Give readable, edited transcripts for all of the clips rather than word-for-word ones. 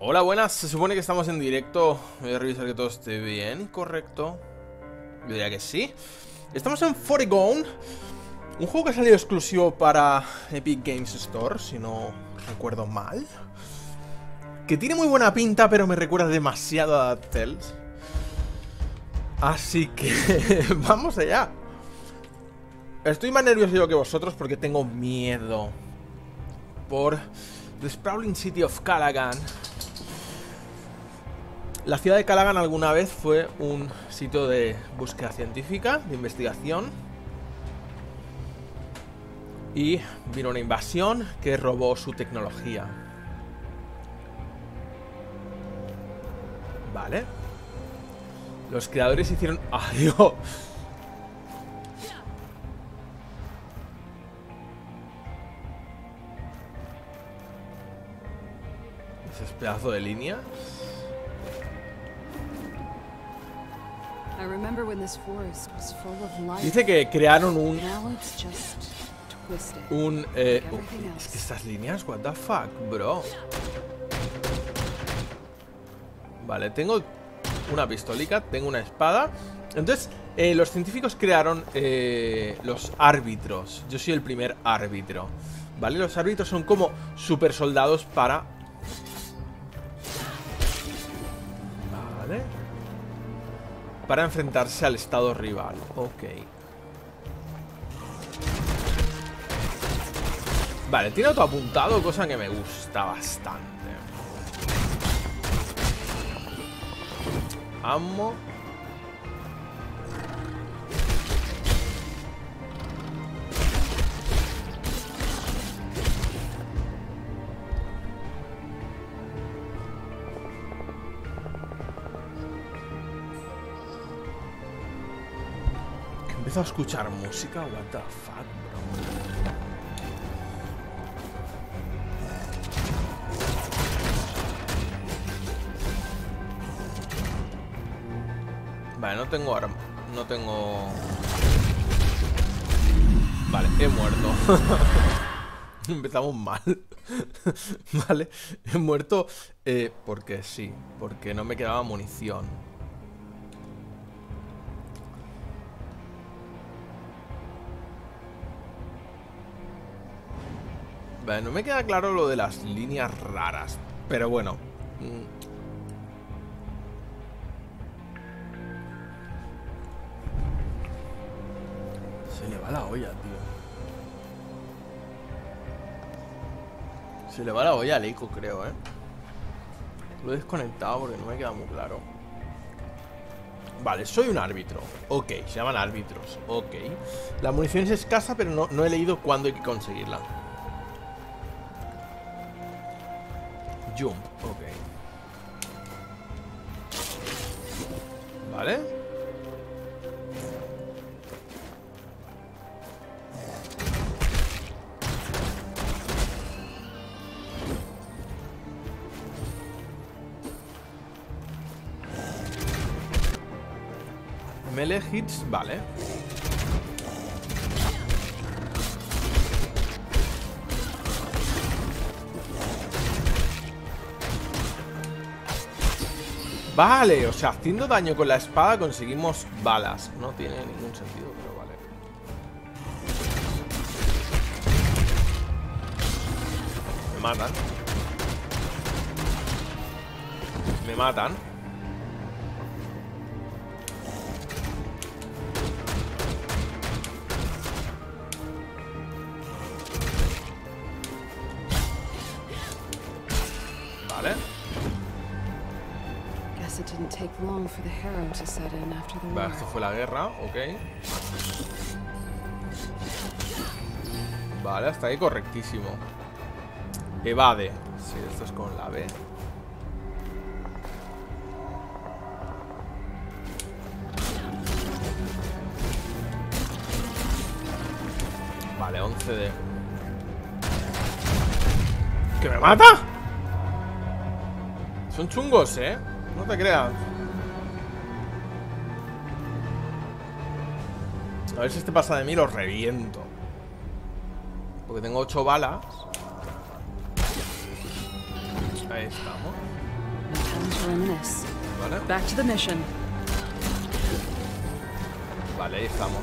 Hola, buenas. Se supone que estamos en directo. Voy a revisar que todo esté bien, correcto. Yo diría que sí. Estamos en Foregone, un juego que ha salido exclusivo para Epic Games Store, si no recuerdo mal. Que tiene muy buena pinta, pero me recuerda demasiado a DuckTales. Así que vamos allá. Estoy más nervioso yo que vosotros porque tengo miedo por The Sprawling City of Calagan. La ciudad de Calagan alguna vez fue un sitio de búsqueda científica, de investigación. Y vino una invasión que robó su tecnología. Vale. Los creadores hicieron... ¡Adiós! Ese pedazo de línea. Dice que crearon es que estas líneas, what the fuck, bro. Vale, tengo una pistolica, tengo una espada. Entonces, los científicos crearon los árbitros. Yo soy el primer árbitro. Vale, los árbitros son como super soldados para... Vale. Para enfrentarse al estado rival. Ok. Vale, tiene auto apuntado, cosa que me gusta bastante. Ammo. Empiezo a escuchar música, what the fuck, bro. Vale, no tengo arma. No tengo... Vale, he muerto. Empezamos mal. Vale, he muerto porque sí. Porque no me quedaba munición. Vale, no me queda claro lo de las líneas raras. Pero bueno. Se le va la olla, tío. Se le va la olla al Eiko, creo, Lo he desconectado porque no me queda muy claro. Vale, soy un árbitro. Ok, se llaman árbitros. Ok. La munición es escasa, pero no he leído cuándo hay que conseguirla. Jump, ok. Vale. Melee hits, vale. Vale, o sea, haciendo daño con la espada conseguimos balas. No tiene ningún sentido, pero vale. Me matan. Me matan. Vale. Vale, esto fue la guerra, ok. Vale, hasta ahí correctísimo. Evade. Sí, esto es con la B. Vale, 11 de... ¿Que me mata? Son chungos, no te creas. A ver si este pasa de mí, los reviento. Porque tengo 8 balas. Ahí estamos. Vale. Back to the mission. Vale, ahí estamos.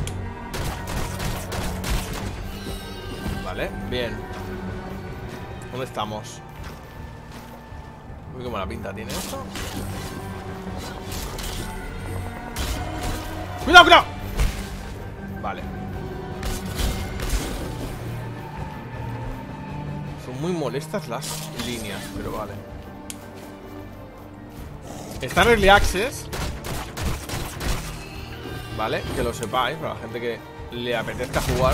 Vale, bien. ¿Dónde estamos? Uy, qué mala pinta tiene esto. ¡Cuidado, cuidado! Vale. Son muy molestas las líneas, pero vale. Está en Early Access. Vale, que lo sepáis, para la gente que le apetezca jugar.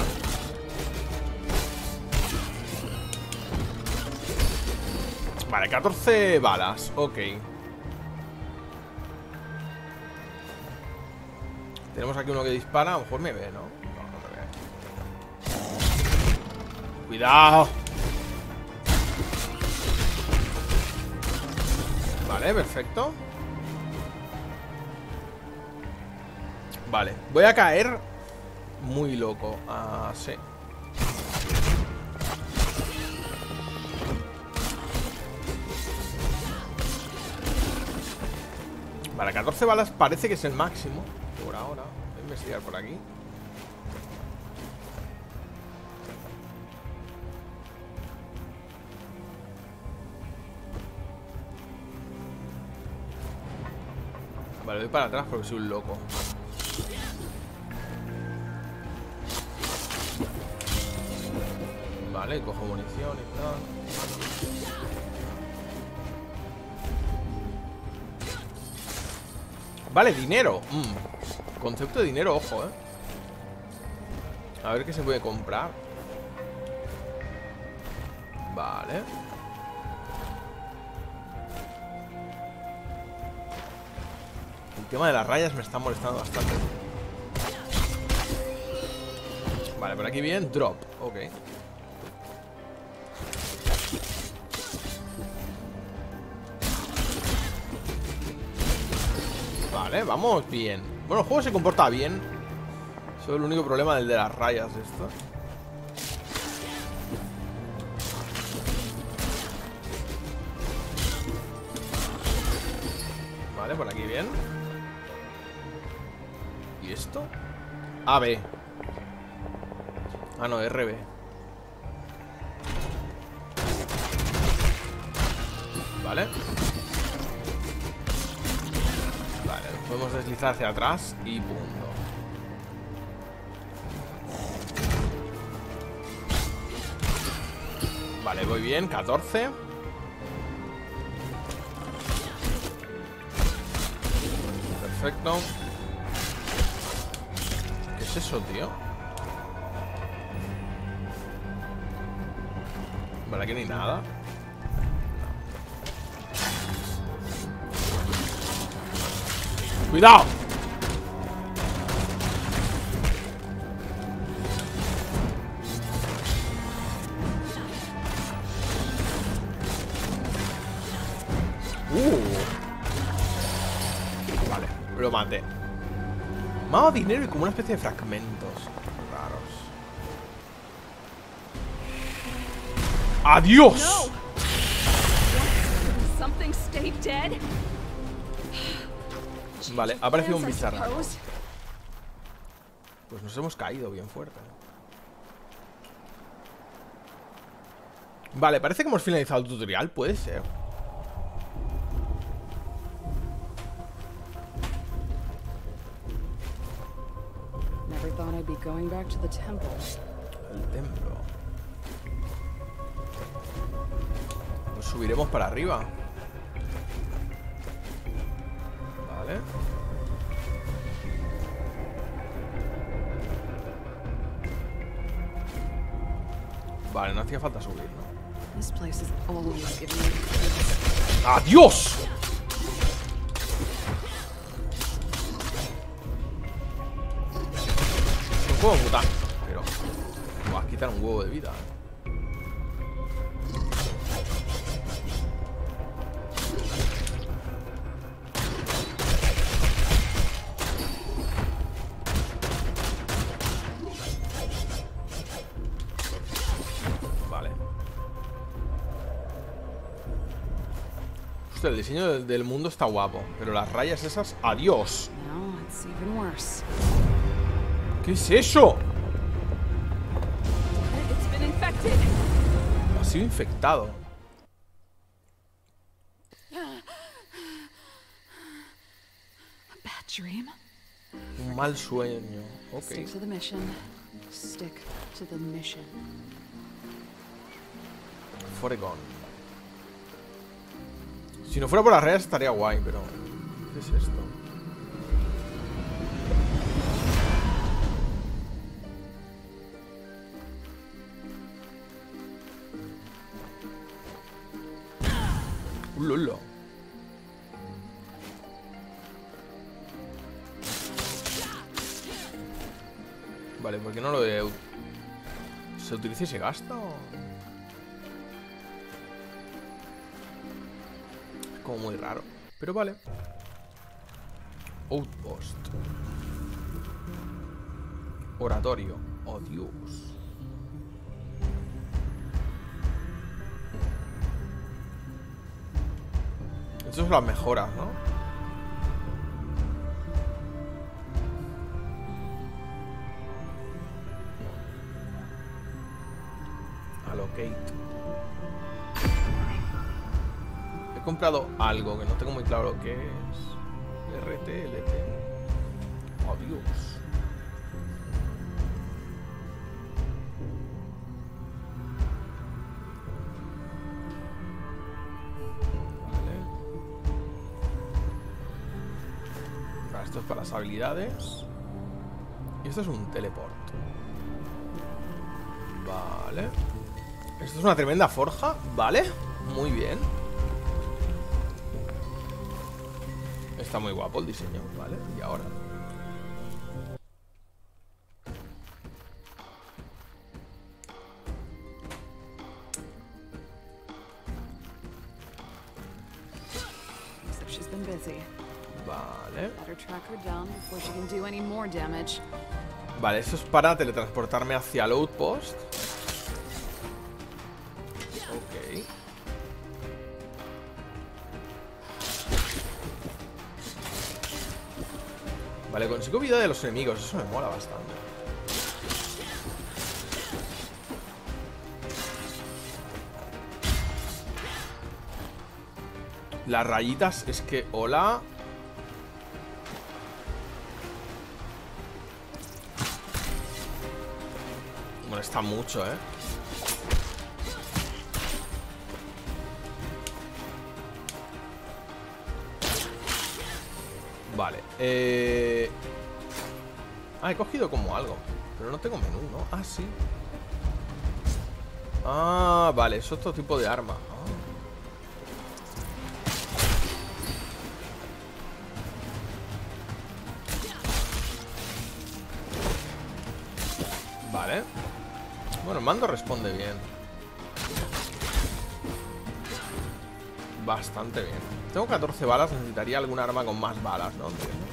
Vale, 14 balas, ok. Tenemos aquí uno que dispara, a lo mejor me ve, ¿no? No, no me ve. ¡Cuidado! Vale, perfecto. Vale, voy a caer muy loco. Ah, sí. Vale, 14 balas parece que es el máximo por ahora. Voy a investigar por aquí. Vale, voy para atrás porque soy un loco. Vale, cojo munición y tal. Vale, dinero. Concepto de dinero, ojo, A ver qué se puede comprar. Vale. El tema de las rayas me está molestando bastante. Vale, por aquí bien, drop. Ok. Vale, vamos bien. Bueno, el juego se comporta bien. Solo el único problema del de las rayas esto. Vale, por aquí bien. ¿Y esto? AB. Ah, no, RB. Vale. Vale, podemos deslizar hacia atrás y punto. Vale, voy bien, 14. Perfecto. ¿Qué es eso, tío? Vale, aquí no hay nada. ¡Cuidado! Vale, lo maté. Me ha dado dinero y como una especie de fragmentos raros. ¡Adiós! No. Something stay dead. Vale, ha aparecido un bicharraco. Pues nos hemos caído bien fuerte. Vale, parece que hemos finalizado el tutorial. Puede ser. Never thought I'd be going back to the temple. El templo. Pues subiremos para arriba. Vale. Vale, no hacía falta subir, ¿no? This place is always giving me ¡Adiós! No puedo mutar, pero me vas a quitar un huevo de vida, Hostia, el diseño del mundo está guapo. Pero las rayas esas, ¡adiós! Now it's even worse. ¿Qué es eso? It's been infected. Ha sido infectado. A bad dream. Un mal sueño. Ok. Stick to the mission. Stick to the mission. Foregón. Si no fuera por las rayas estaría guay, pero... ¿Qué es esto? Lolo. Vale, ¿por qué no lo de... ¿Se utiliza y se gasta o...? Es como muy raro. Pero vale. Outpost. Oratorio. Oh, Dios. Estas son las mejoras, ¿no? Allocate. He comprado algo que no tengo muy claro lo que es. RT, LT. Oh, Dios. Esto es para las habilidades. Y esto es un teleport. Vale. Esto es una tremenda forja. Vale. Muy bien. Está muy guapo el diseño. Vale. Y ahora. Except she's been busy. Vale. Better track her down before she can do any more damage. Vale, esto es para teletransportarme hacia el outpost. Ok. Vale, consigo vida de los enemigos. Eso me mola bastante. Las rayitas es que... Hola. Molesta mucho, ¿eh? Vale. Ah, he cogido como algo. Pero no tengo menú, ¿no? Ah, sí. Ah, vale. Es otro tipo de arma. Ah. Vale. Bueno, el mando responde bien. Bastante bien. Tengo 14 balas, necesitaría algún arma con más balas, ¿no?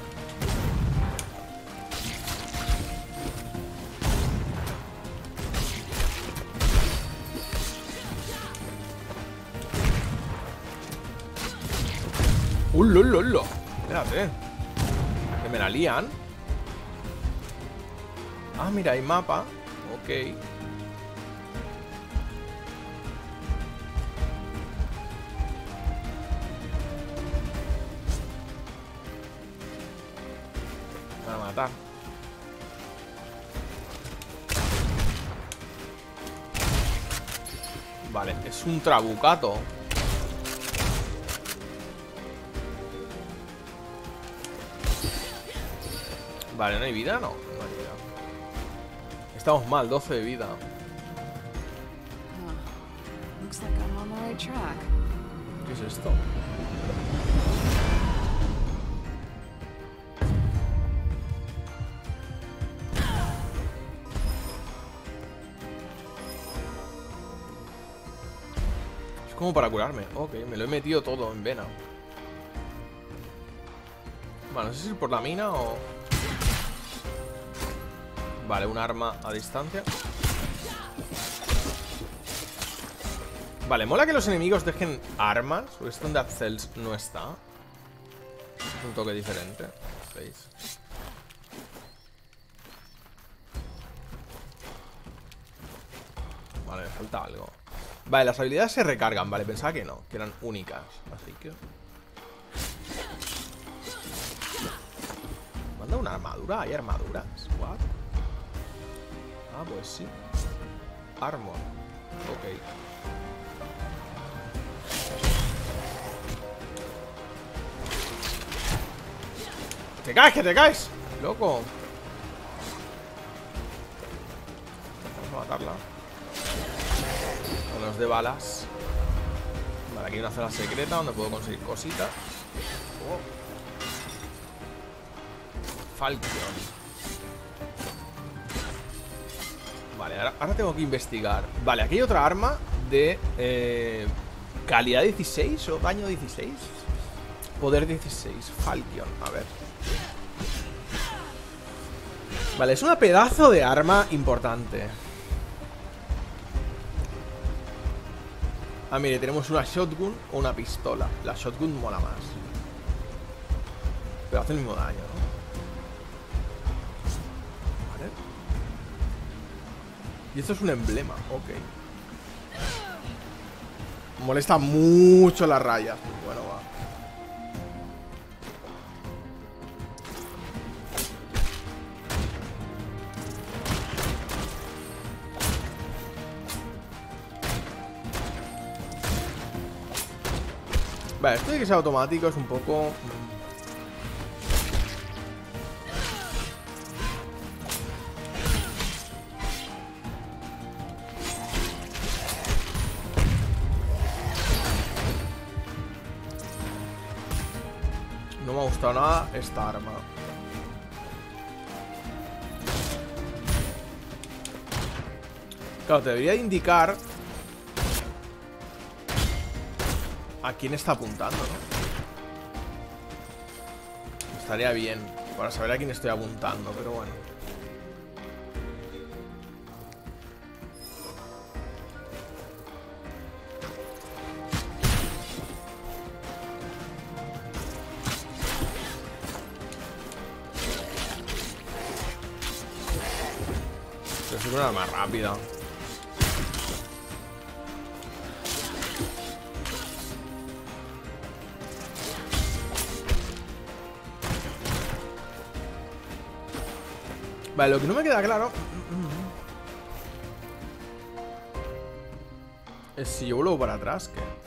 ¡Lolo! Espérate. Que me la lían. Ah, mira, hay mapa. Ok. Van a matar. Vale, es un trabucato. Vale, ¿no hay vida? No, no hay vida. Estamos mal, 12 de vida. Looks like I'm on the right track. ¿Qué es esto? Es como para curarme. Ok, me lo he metido todo en vena. Bueno, no sé si por la mina o... Vale, un arma a distancia. Vale, mola que los enemigos dejen armas, porque esto en Dead Cells no está. Es un toque diferente, ¿veis? Vale, me falta algo. Vale, las habilidades se recargan, vale, pensaba que no, que eran únicas. Así que... ¿Manda una armadura? ¿Hay armaduras? ¿What? Ah, pues sí. Armor. Ok. ¡Te caes, que te caes! ¡Loco! Vamos a matarla. Con los de balas. Vale, aquí hay una zona secreta donde puedo conseguir cositas. Oh. Falcon. Vale, ahora tengo que investigar. Vale, aquí hay otra arma de calidad 16 o daño 16. Poder 16. Falcon, a ver. Vale, es una pedazo de arma importante. Ah, mire, tenemos una shotgun o una pistola. La shotgun mola más. Pero hace el mismo daño, ¿no? Vale. Y esto es un emblema, ok. Molesta mucho las rayas. Bueno, va. Vale, esto de que sea automático es un poco... No me ha gustado nada esta arma. Claro, te debería indicar a quién está apuntando, ¿no? Estaría bien para saber a quién estoy apuntando, pero bueno. Pero es una arma rápida. Vale, lo que no me queda claro es si yo vuelvo para atrás, ¿qué?